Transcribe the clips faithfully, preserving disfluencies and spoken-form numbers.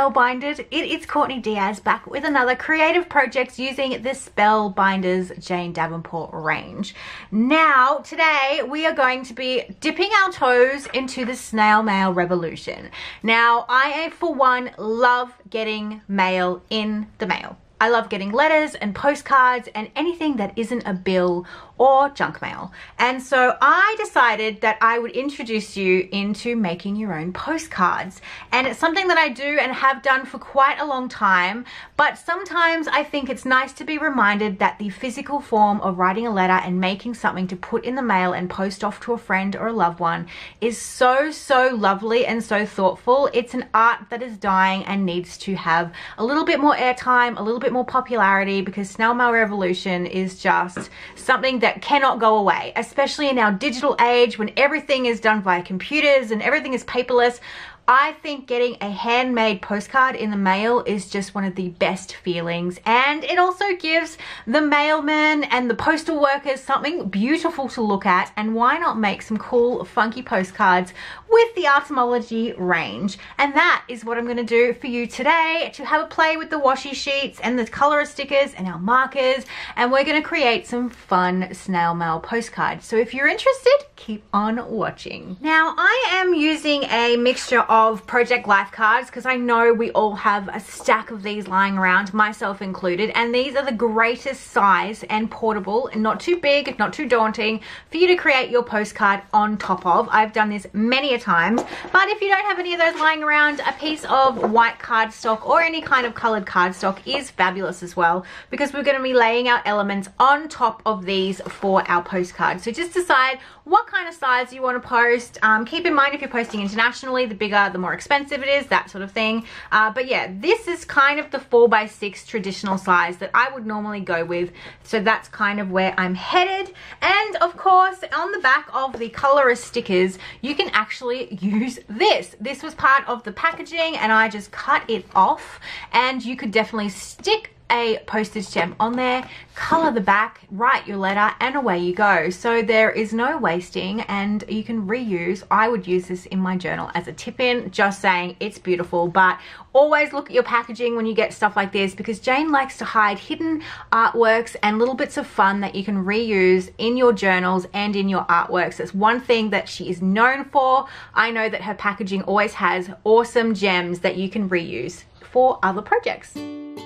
Spellbinded. It is Courtney Diaz back with another creative project using the Spellbinders Jane Davenport range. Now, today we are going to be dipping our toes into the snail mail revolution. Now, I, for one, love getting mail in the mail. I love getting letters and postcards and anything that isn't a bill or junk mail. And so I decided that I would introduce you into making your own postcards. And it's something that I do and have done for quite a long time, but sometimes I think it's nice to be reminded that the physical form of writing a letter and making something to put in the mail and post off to a friend or a loved one is so, so lovely and so thoughtful. It's an art that is dying and needs to have a little bit more airtime, a little bit more popularity, because snail mail revolution is just something that that cannot go away, especially in our digital age when everything is done via computers and everything is paperless. I think getting a handmade postcard in the mail is just one of the best feelings, and it also gives the mailman and the postal workers something beautiful to look at. And why not make some cool funky postcards with the Artemology range? And that is what I'm going to do for you today, to have a play with the washi sheets and the color stickers and our markers, and we're going to create some fun snail mail postcards. So if you're interested, keep on watching. Now, I am using a mixture of of Project Life cards because I know we all have a stack of these lying around, myself included, and these are the greatest size and portable and not too big, not too daunting for you to create your postcard on top of. I've done this many a times, but if you don't have any of those lying around, a piece of white cardstock or any kind of colored cardstock is fabulous as well, because we're going to be laying out elements on top of these for our postcard. So just decide what kind of size you want to post. Um, keep in mind, if you're posting internationally, the bigger the more expensive it is, that sort of thing. Uh, but yeah, this is kind of the four by six traditional size that I would normally go with. So that's kind of where I'm headed. And of course, on the back of the colorist stickers, you can actually use this. This was part of the packaging and I just cut it off, and you could definitely stick a postage stamp on there, color the back, write your letter, and away you go. So there is no wasting and you can reuse. I would use this in my journal as a tip-in, just saying, it's beautiful. But always look at your packaging when you get stuff like this, because Jane likes to hide hidden artworks and little bits of fun that you can reuse in your journals and in your artworks. That's one thing that she is known for. I know that her packaging always has awesome gems that you can reuse for other projects.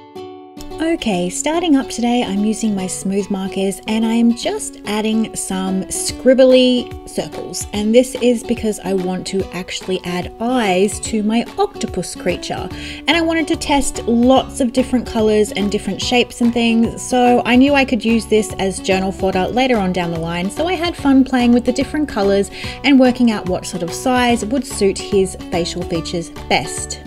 Okay, starting up today, I'm using my smooth markers and I'm just adding some scribbly circles. And this is because I want to actually add eyes to my octopus creature. And I wanted to test lots of different colors and different shapes and things. So I knew I could use this as journal fodder later on down the line. So I had fun playing with the different colors and working out what sort of size would suit his facial features best.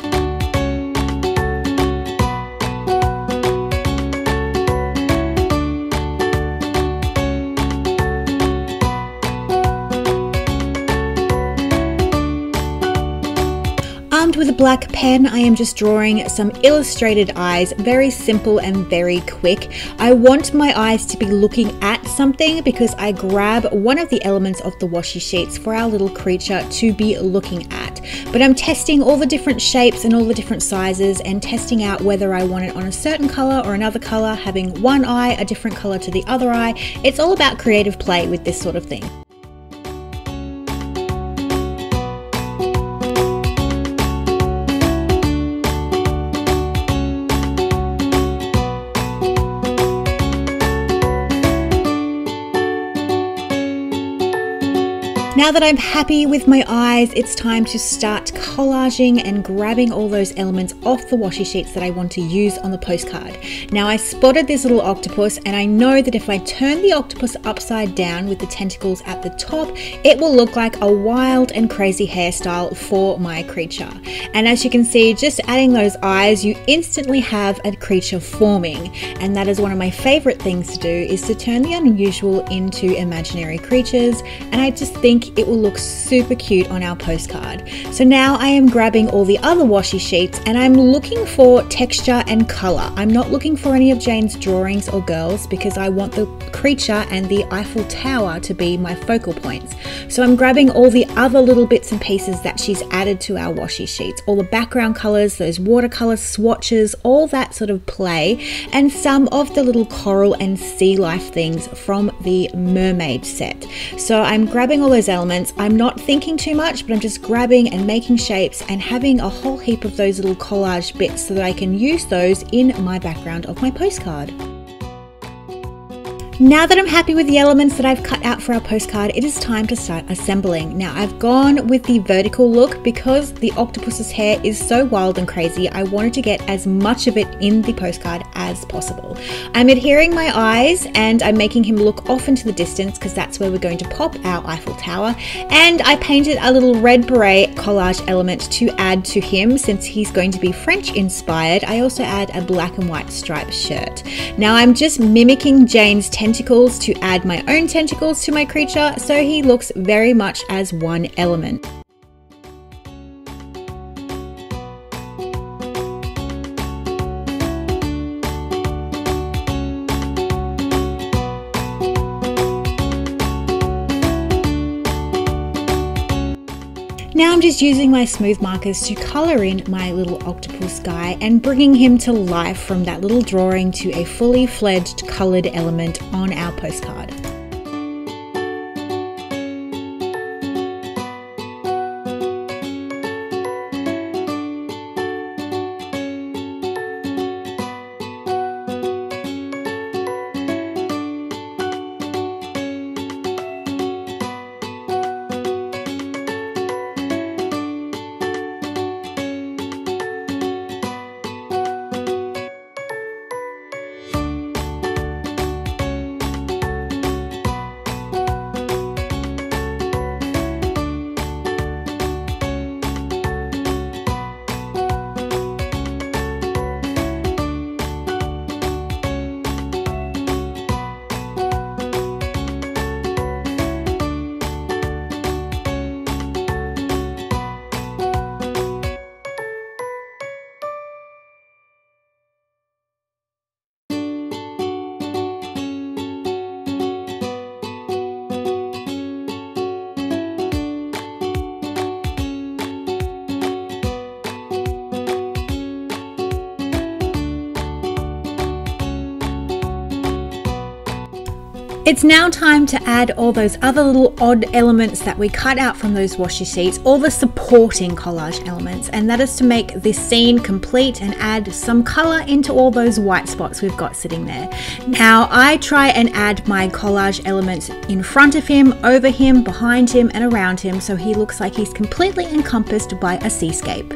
Armed with a black pen, I am just drawing some illustrated eyes, very simple and very quick. I want my eyes to be looking at something because I grab one of the elements of the washi sheets for our little creature to be looking at. But I'm testing all the different shapes and all the different sizes and testing out whether I want it on a certain color or another color, having one eye a different color to the other eye. It's all about creative play with this sort of thing. Now that I'm happy with my eyes, it's time to start collaging and grabbing all those elements off the washi sheets that I want to use on the postcard. Now, I spotted this little octopus, and I know that if I turn the octopus upside down with the tentacles at the top, it will look like a wild and crazy hairstyle for my creature. And as you can see, just adding those eyes, you instantly have a creature forming. And that is one of my favorite things to do, is to turn the unusual into imaginary creatures. And I just think it will look super cute on our postcard. So now I am grabbing all the other washi sheets and I'm looking for texture and color. I'm not looking for any of Jane's drawings or girls because I want the creature and the Eiffel Tower to be my focal points. So I'm grabbing all the other little bits and pieces that she's added to our washi sheets, all the background colors, those watercolor swatches, all that sort of play, and some of the little coral and sea life things from the mermaid set. So I'm grabbing all those elements. I'm not thinking too much, but I'm just grabbing and making shapes and having a whole heap of those little collage bits so that I can use those in my background of my postcard. Now that I'm happy with the elements that I've cut out for our postcard, it is time to start assembling. Now I've gone with the vertical look because the octopus's hair is so wild and crazy. I wanted to get as much of it in the postcard as possible. I'm adhering my eyes and I'm making him look off into the distance because that's where we're going to pop our Eiffel Tower. And I painted a little red beret collage element to add to him since he's going to be French inspired. I also add a black and white striped shirt. Now I'm just mimicking Jane's tentacles to add my own tentacles to my creature so he looks very much as one element. Now I'm just using my smooth markers to colour in my little octopus guy and bringing him to life from that little drawing to a fully fledged coloured element on our postcard. It's now time to add all those other little odd elements that we cut out from those washi sheets, all the supporting collage elements, and that is to make this scene complete and add some color into all those white spots we've got sitting there. Now I try and add my collage elements in front of him, over him, behind him, and around him so he looks like he's completely encompassed by a seascape.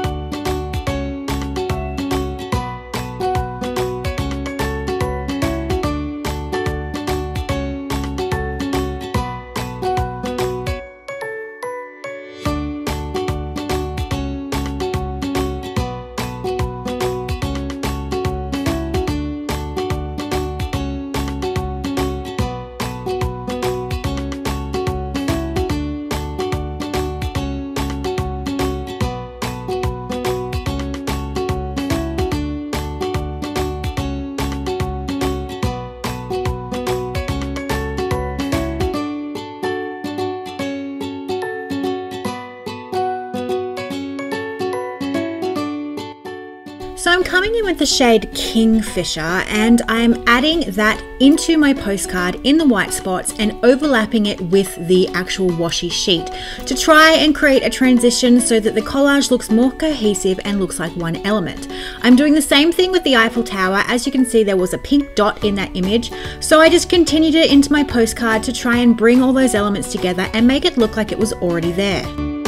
So I'm coming in with the shade Kingfisher and I'm adding that into my postcard in the white spots and overlapping it with the actual washi sheet to try and create a transition so that the collage looks more cohesive and looks like one element. I'm doing the same thing with the Eiffel Tower. As you can see, there was a pink dot in that image, so I just continued it into my postcard to try and bring all those elements together and make it look like it was already there.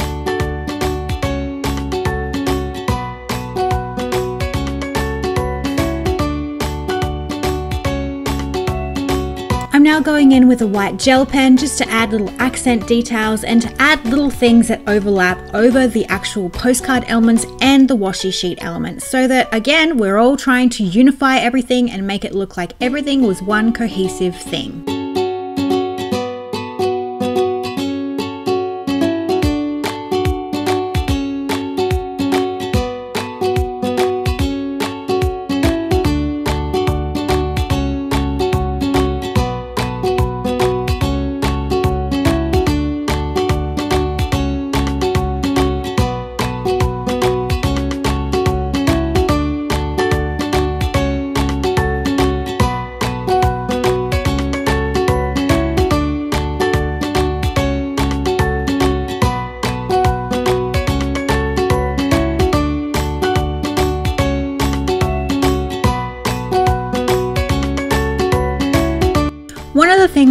I'm now going in with a white gel pen just to add little accent details and to add little things that overlap over the actual postcard elements and the washi sheet elements so that, again, we're all trying to unify everything and make it look like everything was one cohesive thing.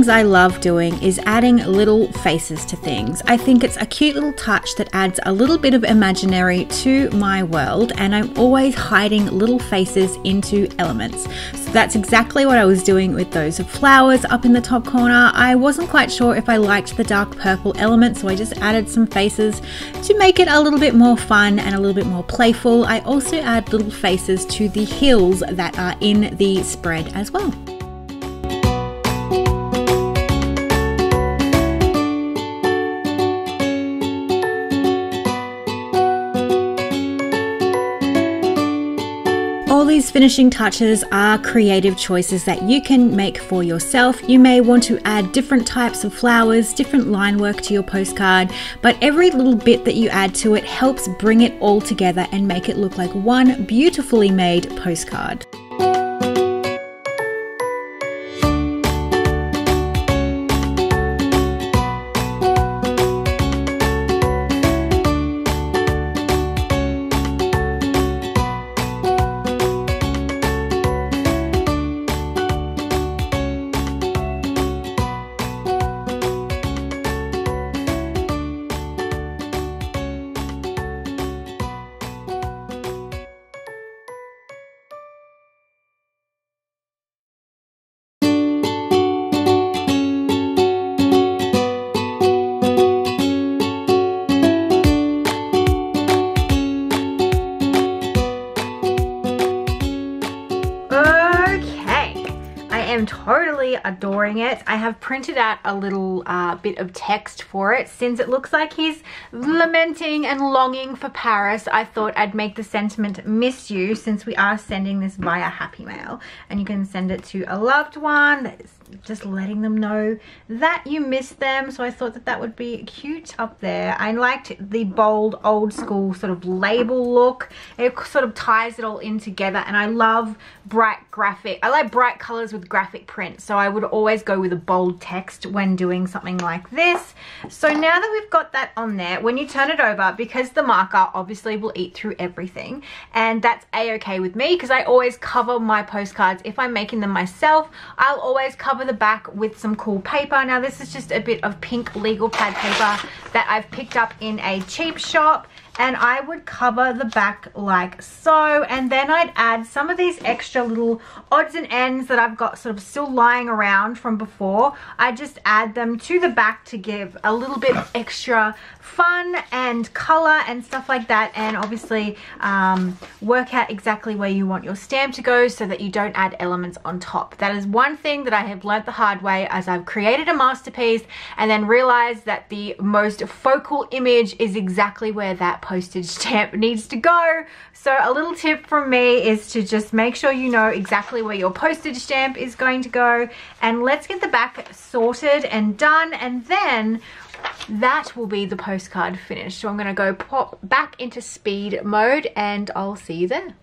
things I love doing is adding little faces to things. I think it's a cute little touch that adds a little bit of imaginary to my world, and I'm always hiding little faces into elements. So that's exactly what I was doing with those flowers up in the top corner. I wasn't quite sure if I liked the dark purple element, so I just added some faces to make it a little bit more fun and a little bit more playful. I also add little faces to the hills that are in the spread as well. All these finishing touches are creative choices that you can make for yourself. You may want to add different types of flowers, different line work to your postcard, but every little bit that you add to it helps bring it all together and make it look like one beautifully made postcard. am totally adoring it. I have printed out a little uh, bit of text for it. Since it looks like he's lamenting and longing for Paris, I thought I'd make the sentiment miss you, since we are sending this via Happy Mail, and you can send it to a loved one that is just letting them know that you miss them. So I thought that that would be cute up there. I liked the bold old school sort of label look. It sort of ties it all in together, and I love bright graphic. I like bright colors with graphic print, so I would always go with a bold text when doing something like this. So now that we've got that on there, when you turn it over, because the marker obviously will eat through everything, and that's a-okay with me because I always cover my postcards. If I'm making them myself, I'll always cover the back with some cool paper. Now this is just a bit of pink legal pad paper that I've picked up in a cheap shop, and I would cover the back like so, and then I'd add some of these extra little odds and ends that I've got sort of still lying around from before. I just add them to the back to give a little bit extra fun and color and stuff like that, and obviously um, work out exactly where you want your stamp to go so that you don't add elements on top. That is one thing that I have learnt the hard way, as I've created a masterpiece and then realized that the most focal image is exactly where that postage stamp needs to go. So a little tip from me is to just make sure you know exactly where your postage stamp is going to go, and let's get the back sorted and done, and then that will be the postcard finished. So I'm going to go pop back into speed mode, and I'll see you then.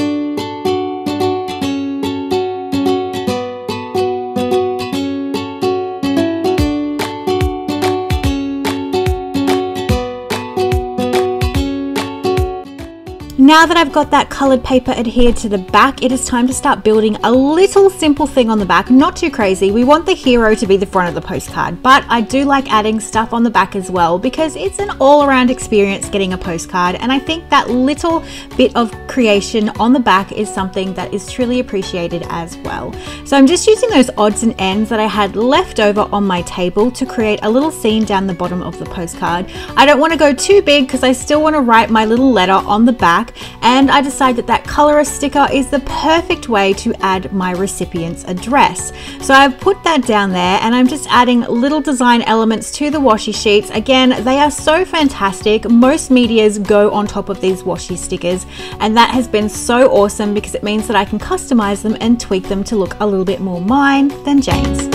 Now that I've got that coloured paper adhered to the back, it is time to start building a little simple thing on the back. Not too crazy. We want the hero to be the front of the postcard, but I do like adding stuff on the back as well because it's an all-around experience getting a postcard, and I think that little bit of creation on the back is something that is truly appreciated as well. So I'm just using those odds and ends that I had left over on my table to create a little scene down the bottom of the postcard. I don't want to go too big because I still want to write my little letter on the back, and I decided that that colorist sticker is the perfect way to add my recipient's address. So I've put that down there, and I'm just adding little design elements to the washi sheets. Again, they are so fantastic. Most medias go on top of these washi stickers, and that has been so awesome because it means that I can customize them and tweak them to look a little bit more mine than Jane's.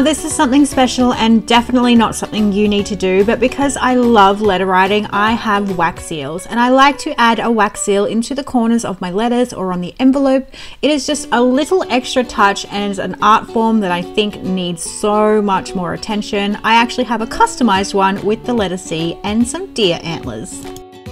this is something special and definitely not something you need to do, but because I love letter writing, I have wax seals, and I like to add a wax seal into the corners of my letters or on the envelope. It is just a little extra touch and is an art form that I think needs so much more attention. I actually have a customized one with the letter C and some deer antlers.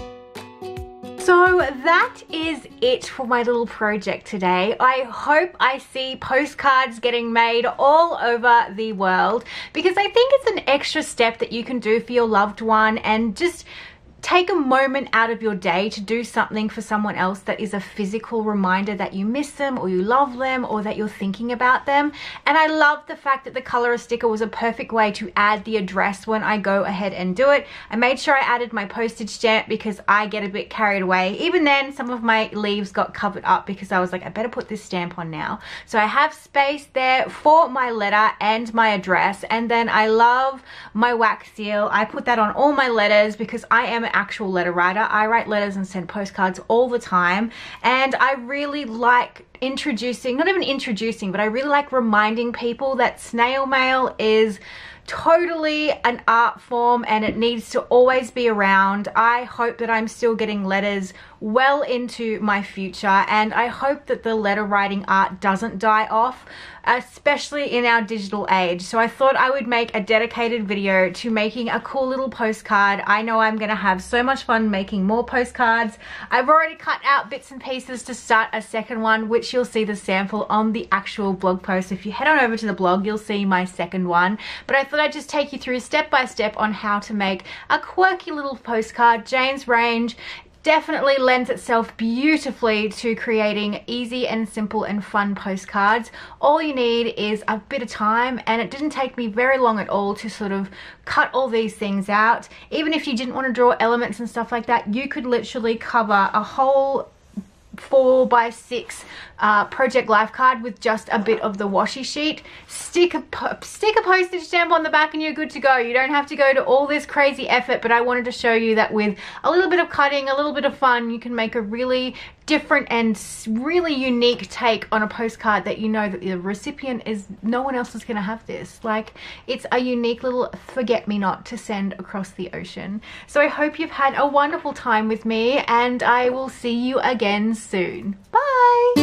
So that is it for my little project today. I hope I see postcards getting made all over the world, because I think it's an extra step that you can do for your loved one, and just take a moment out of your day to do something for someone else that is a physical reminder that you miss them, or you love them, or that you're thinking about them. And I love the fact that the color sticker was a perfect way to add the address when I go ahead and do it. I made sure I added my postage stamp because I get a bit carried away. Even then, some of my leaves got covered up because I was like, I better put this stamp on now. So I have space there for my letter and my address. And then I love my wax seal. I put that on all my letters because I am actual letter writer. I write letters and send postcards all the time, and I really like introducing, not even introducing, but I really like reminding people that snail mail is totally an art form and it needs to always be around. I hope that I'm still getting letters well into my future, and I hope that the letter writing art doesn't die off, especially in our digital age. So I thought I would make a dedicated video to making a cool little postcard. I know I'm gonna have so much fun making more postcards. I've already cut out bits and pieces to start a second one, which you'll see the sample on the actual blog post. If you head on over to the blog, you'll see my second one. But I thought I'd just take you through step by step on how to make a quirky little postcard. Jane's range definitely lends itself beautifully to creating easy and simple and fun postcards. All you need is a bit of time, and it didn't take me very long at all to sort of cut all these things out. Even if you didn't want to draw elements and stuff like that, you could literally cover a whole four by six uh, project life card with just a bit of the washi sheet. Stick a, stick a postage stamp on the back and you're good to go. You don't have to go to all this crazy effort, but I wanted to show you that with a little bit of cutting, a little bit of fun, you can make a really different and really unique take on a postcard that you know that the recipient is, no one else is going to have this. Like, it's a unique little forget-me-not to send across the ocean. So I hope you've had a wonderful time with me, and I will see you again soon. Bye!